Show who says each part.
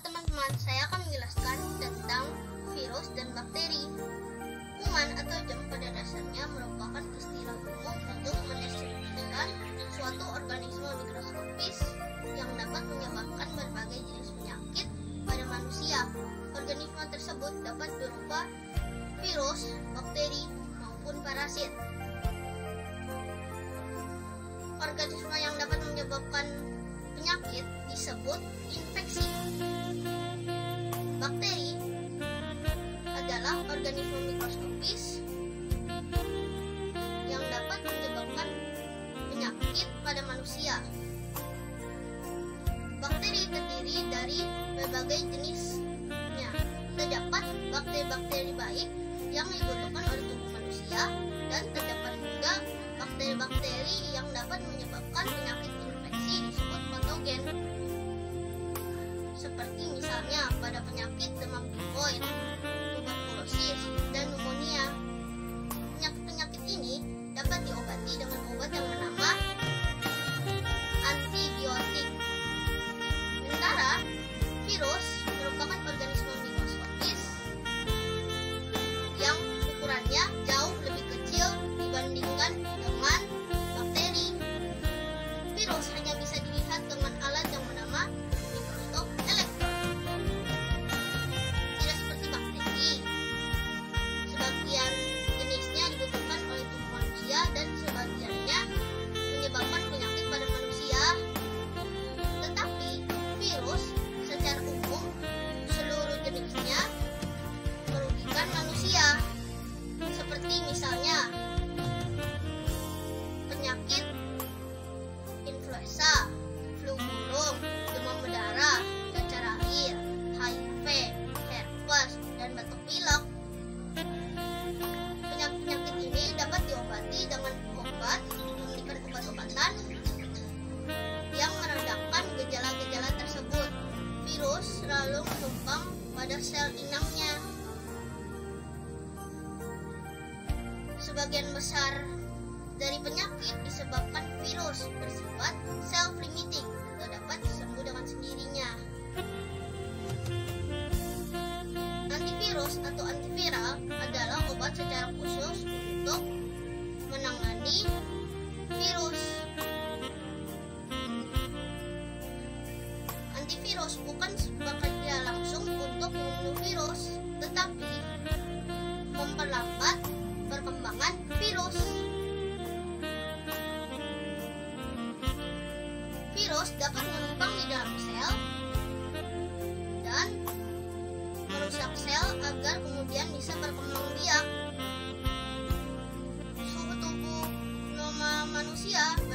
Speaker 1: teman-teman, saya akan menjelaskan tentang virus dan bakteri. Kuman atau jam pada dasarnya merupakan istilah umum untuk mendeskripsikan suatu organisme mikroskopis yang dapat menyebabkan berbagai jenis penyakit pada manusia. Organisme tersebut dapat berupa virus, bakteri, maupun parasit. Organisme yang dapat menyebabkan penyakit disebut infeksi. Bakteri adalah organisme mikroskopis yang dapat menyebabkan penyakit pada manusia. Bakteri terdiri dari berbagai jenisnya. Terdapat bakteri-bakteri baik yang dibutuhkan oleh tubuh manusia, dan terdapat juga bakteri-bakteri yang dapat menyebabkan penyakit infeksi disebut patogen. Seperti misalnya pada penyakit demam tifoid, tuberkulosis, dan pneumonia. Penyakit-penyakit ini dapat diobati dengan obat yang bernama antibiotik. Sementara virus merupakan organisme mikroskopis yang ukurannya jauh lebih kecil dibandingkan dengan bakteri. Virus hanya bisa dilihat dengan alat yang bernama mikroskop elektron. Tidak seperti bakteri. Sebagian jenisnya dibutuhkan oleh tubuh manusia dan sebagiannya menyebabkan penyakit pada manusia. Tetapi virus secara umum seluruh jenisnya merugikan manusia. Seperti misalnya penyakit influenza, flu burung, demam berdarah, cacar air, HIV, herpes, dan batuk pilek. Penyakit-penyakit ini dapat diobati dengan memberikan obat-obatan yang meredakan gejala-gejala tersebut. Virus selalu menumpang pada sel inangnya. Sebagian besar dari penyakit disebabkan virus bersifat self-limiting atau dapat sembuh dengan sendirinya. Antivirus atau antiviral adalah obat secara khusus untuk menangani virus. Antivirus bukan bekerja langsung untuk membunuh virus, tetapi memperlambat perkembangan virus. Virus dapat menumpang di dalam sel dan merusak sel agar kemudian bisa berkembang biak. Suhu tubuh normal manusia